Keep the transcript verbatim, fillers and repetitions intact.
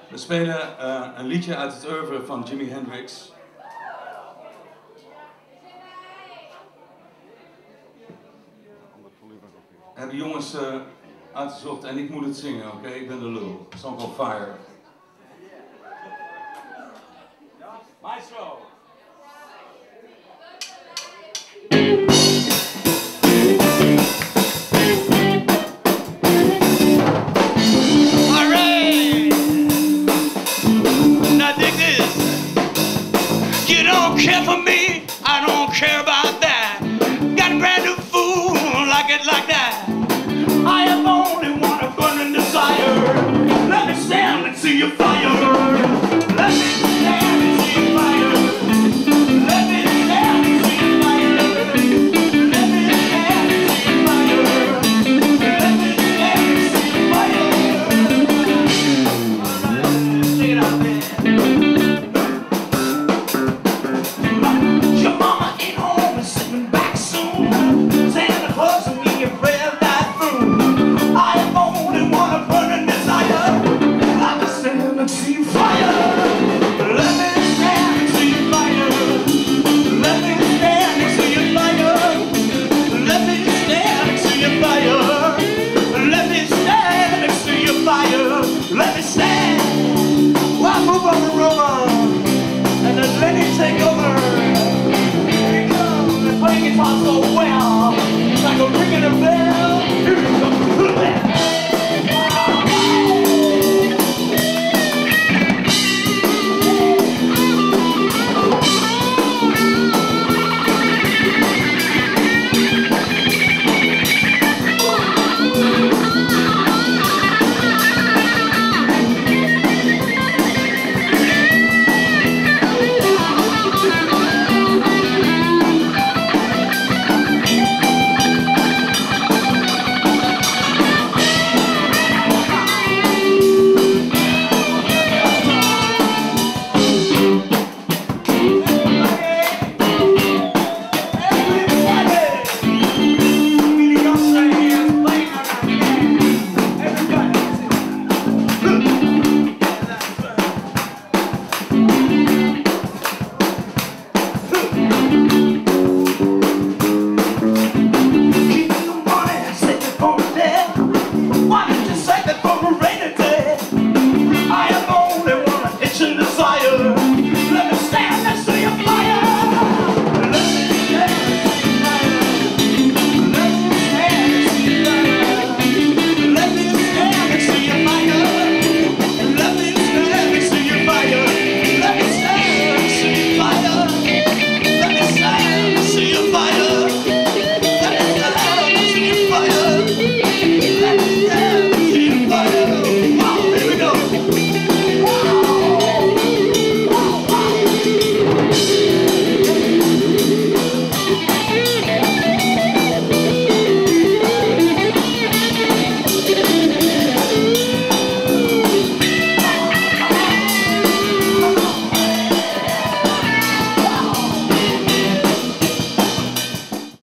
We spelen uh, een liedje uit het oeuvre van Jimi Hendrix. Hebben jongens uh, uitgezocht en ik moet het zingen, oké? Okay? Ik ben de lul. Song called Fire. Maestro! You don't care for me, I don't care about that. Got a brand new fool, like it like that. I have only one burning desire. Let me stand and see your fire. Let me stand and see your fire. Let me stand and see your fire. Let me stand and see your fire. Let me stand and see your fire. Sing it out there. Let it take over. Here he comes, playing guitar so well, it's like a ring in a bell.